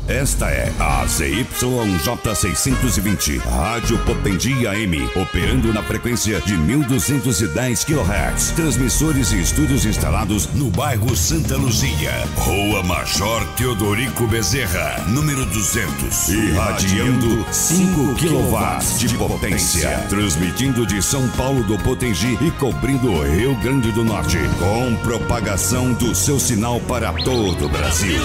Esta é a ZYJ 620, Rádio Potengi AM, operando na frequência de 1210 kHz. Transmissores e estúdios instalados no bairro Santa Luzia, Rua Major Teodorico Bezerra, número 200, irradiando 5 kW de potência, transmitindo de São Paulo do Potengi e cobrindo o Rio Grande do Norte, com propagação do seu sinal para todo o Brasil.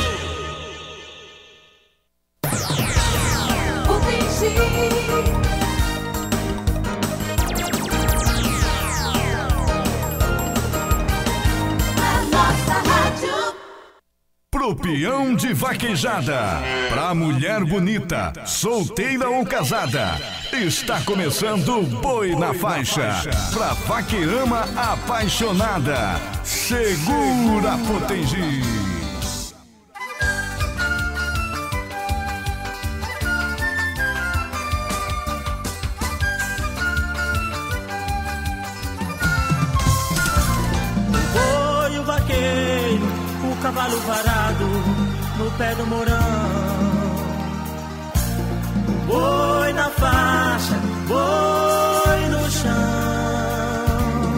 Pro peão de vaquejada, pra mulher bonita, solteira ou casada, está começando Boi na Faixa, pra vaqueirama apaixonada. Segura, Potengi! Foi o vaqueiro, o cavalo varado no pé do morão. Boi na faixa, boi no chão.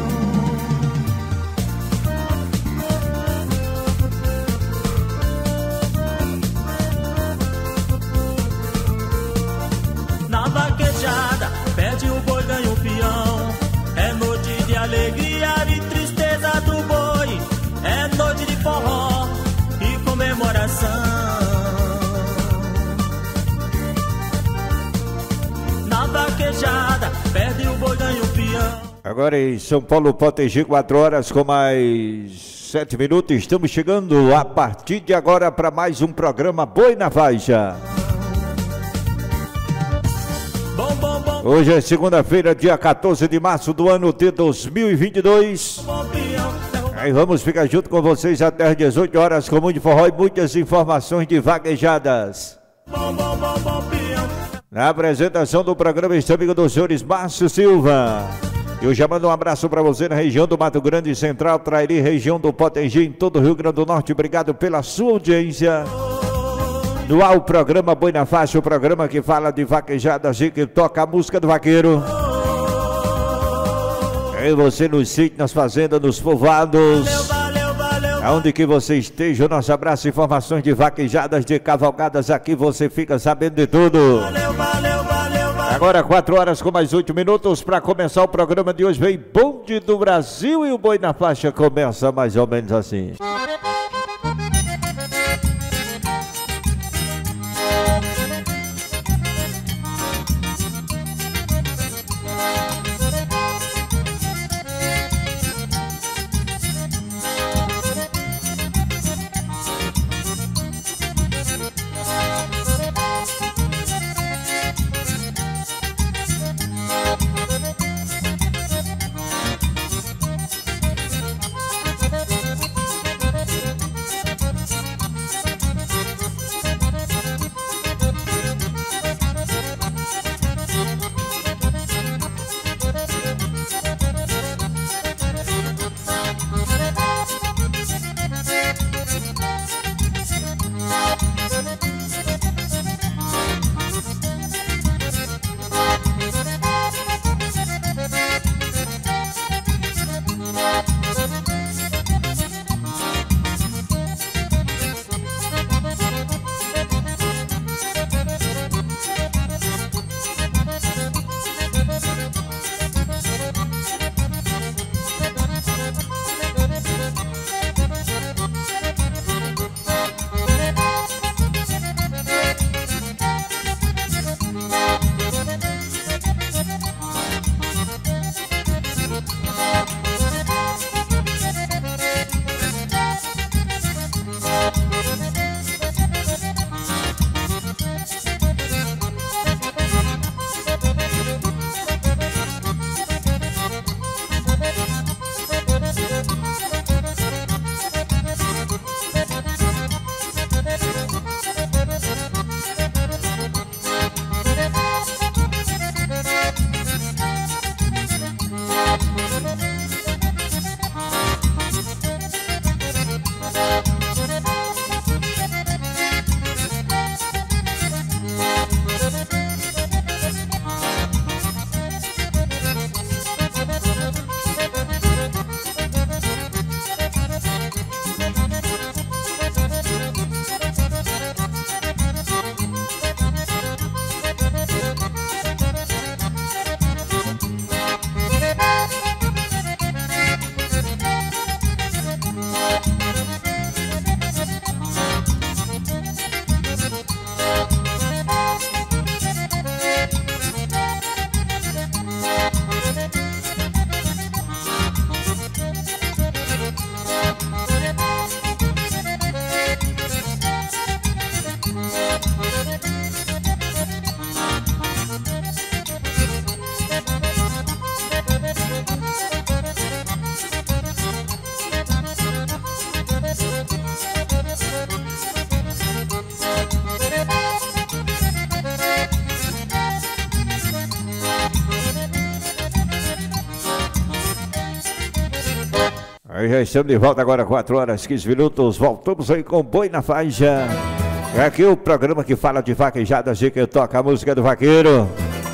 Na vaquejada, perde o boi, ganha o peão. É noite de alegria e tristeza do boi. É noite de forró e comemoração. Na vaquejada, perde o boi, ganha o peão. Agora em São Paulo, Potengi, 4 horas com mais 7 minutos. Estamos chegando a partir de agora para mais um programa Boi na Faixa. Bom, bom, bom. Hoje é segunda-feira, dia 14 de março do ano de 2022. Bom peão. Aí vamos ficar junto com vocês até às 18 horas com muito forró e muitas informações de vaquejadas. Bom, bom, bom, bom peão. Na apresentação do programa está amigo dos senhores Márcio Silva. Eu já mando um abraço para você na região do Mato Grande Central, Trairi, região do Potengi, em todo o Rio Grande do Norte. Obrigado pela sua audiência. No ar o programa Boi na Faixa, o programa que fala de vaquejadas e que toca a música do vaqueiro. E você nos sítio, nas fazendas, nos povoados. Valeu, valeu. Aonde que você esteja, o nosso abraço, informações de vaquejadas, de cavalgadas, aqui você fica sabendo de tudo. Valeu, valeu, valeu, valeu. Agora 4 horas com mais 8 minutos para começar o programa de hoje. Vem Bonde do Brasil e o Boi na Faixa começa mais ou menos assim. Nós já estamos de volta agora, 4 horas, 15 minutos. Voltamos aí com Boi na Faixa. É aqui o programa que fala de vaquejadas e que toca a música do vaqueiro.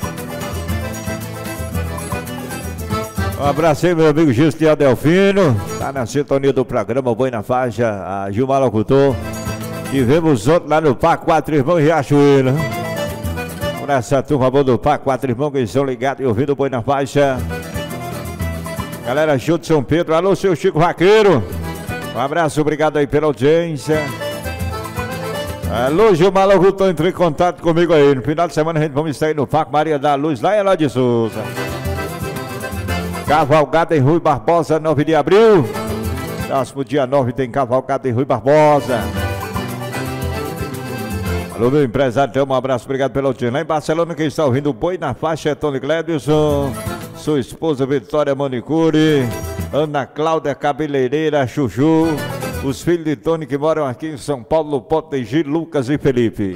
Um abraço aí, meu amigo Gistiel Delfino. Tá na sintonia do programa Boi na Faixa. A Gilmar Locutor. Tivemos ontem lá no Parque Quatro Irmãos em Riachuelo. Por essa turma boa do Parque Quatro Irmãos que estão ligados e ouvindo o Boi na Faixa. Galera, show de São Pedro. Alô, seu Chico Vaqueiro. Um abraço, obrigado aí pela audiência. Alô, Gilmar Locutor, entrou em contato comigo aí. No final de semana a gente vamos estar aí no Parque Maria da Luz, lá em Eloy de Souza. Cavalgada em Rui Barbosa, 9 de abril. Próximo dia 9 tem cavalgada em Rui Barbosa. Alô, meu empresário, então, um abraço, obrigado pela audiência. Lá em Barcelona, quem está ouvindo o Boi na Faixa é Tony Gledson, sua esposa Vitória Manicure, Ana Cláudia Cabeleireira, Chuchu, os filhos de Tony que moram aqui em São Paulo, Potengi, Lucas e Felipe.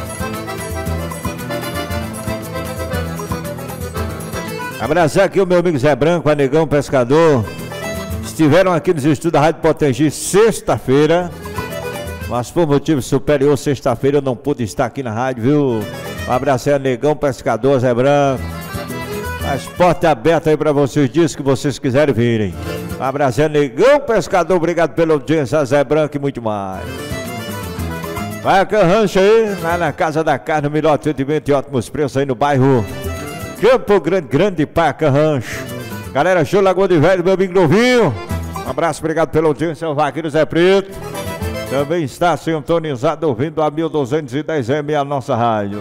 Abraçar aqui o meu amigo Zé Branco, Anegão Pescador. Estiveram aqui nos estudos da Rádio Potengi sexta-feira, mas por motivo superior, sexta-feira eu não pude estar aqui na rádio, viu? Um abraço aí, Anegão Pescador, Zé Branco. As portas abertas aí para vocês, dias que vocês quiserem virem. Um abraço aí, Negão Pescador, obrigado pela audiência, Zé Branco e muito mais. Vai a Carrancha aí, lá na Casa da Carne, o melhor atendimento e ótimos preços aí no bairro Campo Grande, Grande Paca Rancho. Galera, show Lagoa de Velho, meu amigo Novinho. Um abraço, obrigado pela audiência, o Vaqueiro Zé Preto. Também está sintonizado, ouvindo a 1210M, a nossa rádio.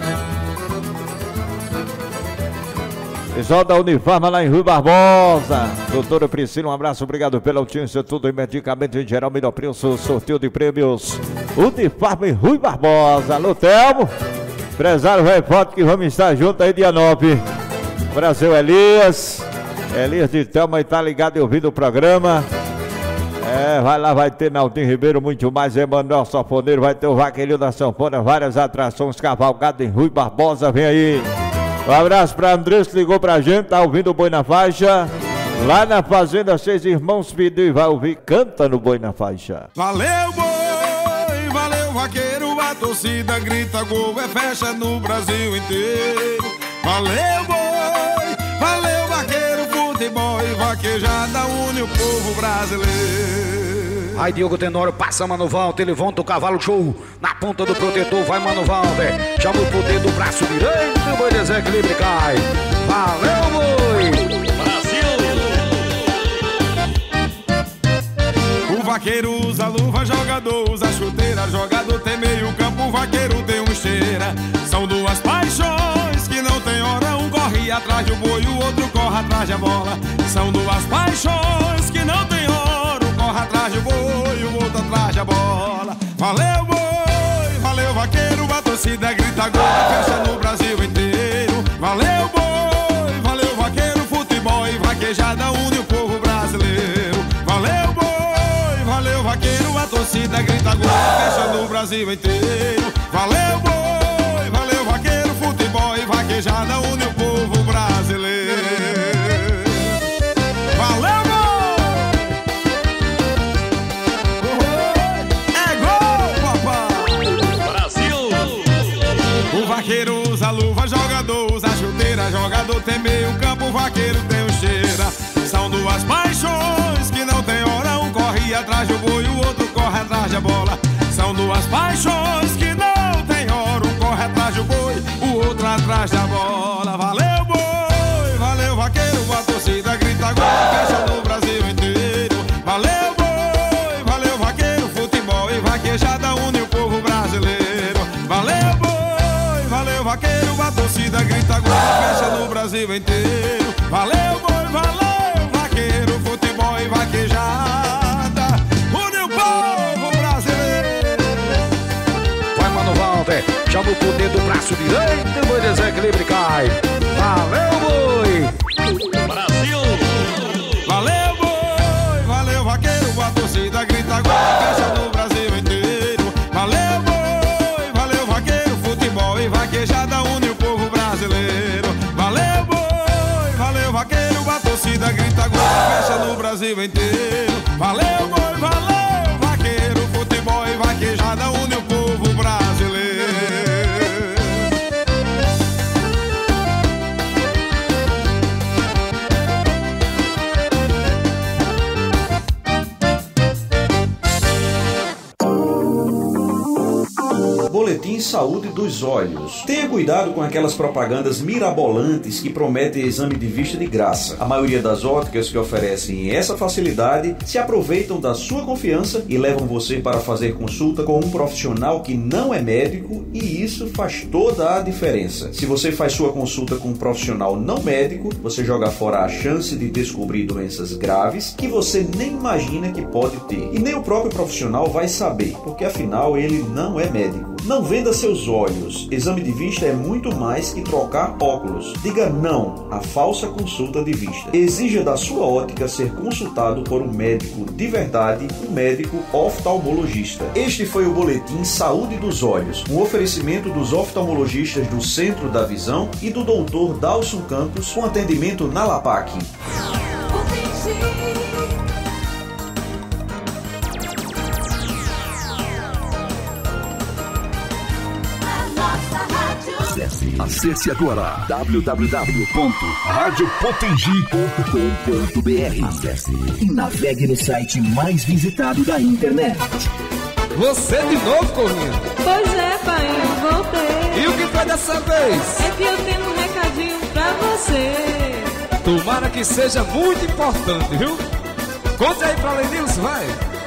Pessoal da Unifarma lá em Rui Barbosa. Doutora Priscila, um abraço, obrigado pela audiência. Tudo em medicamentos em geral, melhor preço, sorteio de prêmios. Unifarma em Rui Barbosa. Alô, Telmo. Empresário vai foto que vamos estar juntos aí dia 9. Brasil Elias. Elias de Telma está ligado e ouvindo o programa. Vai lá, vai ter Naldinho Ribeiro, muito mais. Emanuel Safoneiro, vai ter o Vaqueirinho da Sanfona, várias atrações, cavalgada em Rui Barbosa, vem aí. Um abraço para Andrés que ligou pra gente, tá ouvindo o Boi na Faixa. Lá na Fazenda Seis Irmãos pediu e vai ouvir, canta no Boi na Faixa. Valeu, boi, valeu, vaqueiro, a torcida grita gol, é festa no Brasil inteiro. Valeu, boi, valeu, vaqueiro, futebol e vaquejada une o povo brasileiro. Aí Diogo Tenório, passa Mano Walter, ele volta o cavalo show na ponta do protetor, vai Mano Walter, chama o poder do braço direito, o boi desequilíbrio cai. Valeu, boi! Brasil! O vaqueiro usa luva, jogador usa chuteira, jogador tem meio campo, o vaqueiro tem uma esteira. São duas paixões que não tem hora, um corre atrás do boi, o outro corre atrás da bola. São duas paixões que não tem hora, um corre atrás do boi, o outro atrás da bola. Valeu, boi, valeu, vaqueiro, a torcida grita gol, festa no Brasil inteiro. Valeu, boi, valeu, vaqueiro, futebol e vaquejada une o povo brasileiro. Valeu, boi, valeu, vaqueiro, a torcida grita gol, festa no Brasil inteiro. Valeu, boi, valeu, vaqueiro, futebol e vaquejada une o povo brasileiro. Valeu, vaqueiro usa luva, jogador usa chuteira, jogador tem meio campo, vaqueiro tem um cheira. São duas paixões que não tem hora, um corre atrás do boi, o outro corre atrás da bola. São duas paixões que não tem hora, um corre atrás do boi, o outro atrás da bola. Valeu, boi, valeu, vaqueiro, a torcida grita gol, festa no Brasil inteiro. Valeu, boi, valeu, vaqueiro, futebol e vaquejada une o povo brasileiro. Valeu, boi, valeu, vaqueiro, a torcida grita gol, festa no Brasil inteiro. Valeu, boi, valeu, vaqueiro, futebol e vaquejada une o povo brasileiro. Vai Mano Walter, chama o poder do braço direito, o boi desequilíbrio cai. Valeu, boi! Brasil! Valeu, boi, valeu, vaqueiro, a torcida grita gol, festa no Brasil inteiro. Valeu, boi, valeu, vaqueiro, futebol e vaquejada une o povo brasileiro. Valeu, boi, valeu, vaqueiro, a torcida grita gol, festa no Brasil inteiro. Valeu, boi, valeu, vaqueiro. Futebol e vaquejada une o povo brasileiro. Boletim Saúde dos Olhos. Tenha cuidado com aquelas propagandas mirabolantes que prometem exame de vista de graça. A maioria das óticas que oferecem essa facilidade se aproveitam da sua confiança e levam você para fazer consulta com um profissional que não é médico, e isso faz toda a diferença. Se você faz sua consulta com um profissional não médico, você joga fora a chance de descobrir doenças graves que você nem imagina que pode ter. E nem o próprio profissional vai saber, porque afinal ele não é médico. Não venda seus olhos. Exame de vista é muito mais que trocar óculos. Diga não à falsa consulta de vista. Exija da sua ótica ser consultado por um médico de verdade, um médico oftalmologista. Este foi o Boletim Saúde dos Olhos, um oferecimento dos oftalmologistas do Centro da Visão e do Dr. Dalson Campos, com atendimento na LAPAC. Acesse agora www.radiopotengi.com.br. Acesse e navegue no site mais visitado da internet. Você de novo, Corrinha? Pois é, pai, voltei. E o que foi dessa vez? É que eu tenho um recadinho pra você. Tomara que seja muito importante, viu? Conte aí pra Lenilson, vai.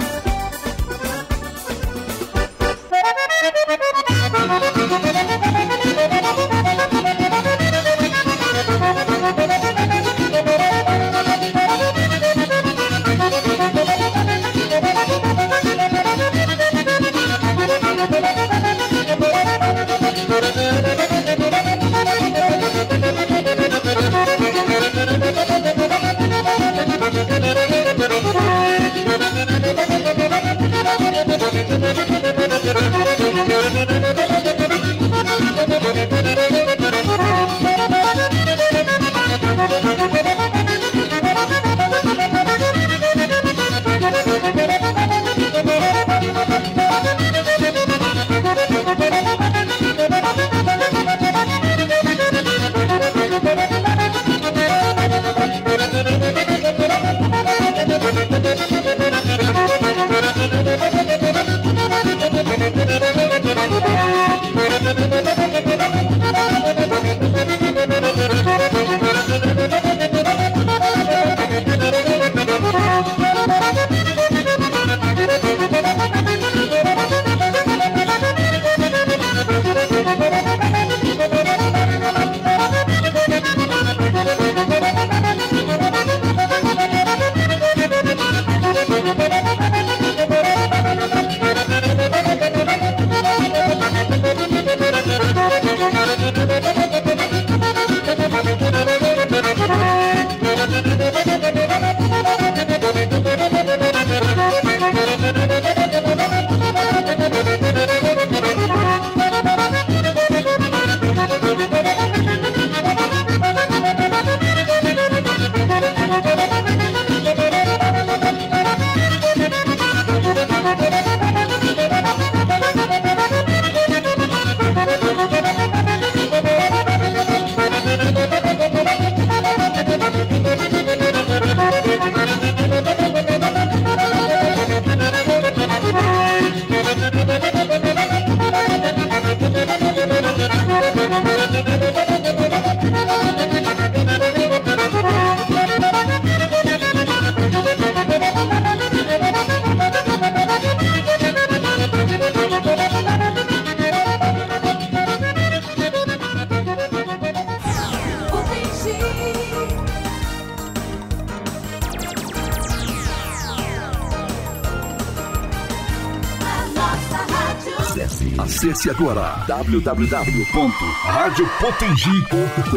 Acesse agora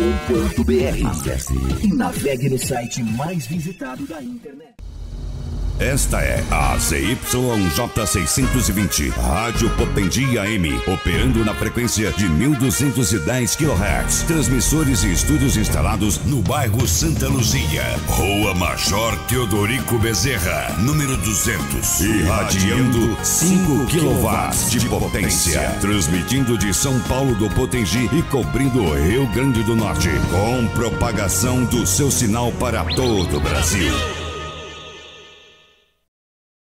www.radiopotengi.com.br. Acesse e navegue no site mais visitado da internet. Esta é a ZYJ 620, Rádio Potengi AM, operando na frequência de 1210 kHz. Transmissores e estúdios instalados no bairro Santa Luzia, Rua Major Teodorico Bezerra, número 200, irradiando 5 kW de potência, transmitindo de São Paulo do Potengi e cobrindo o Rio Grande do Norte, com propagação do seu sinal para todo o Brasil.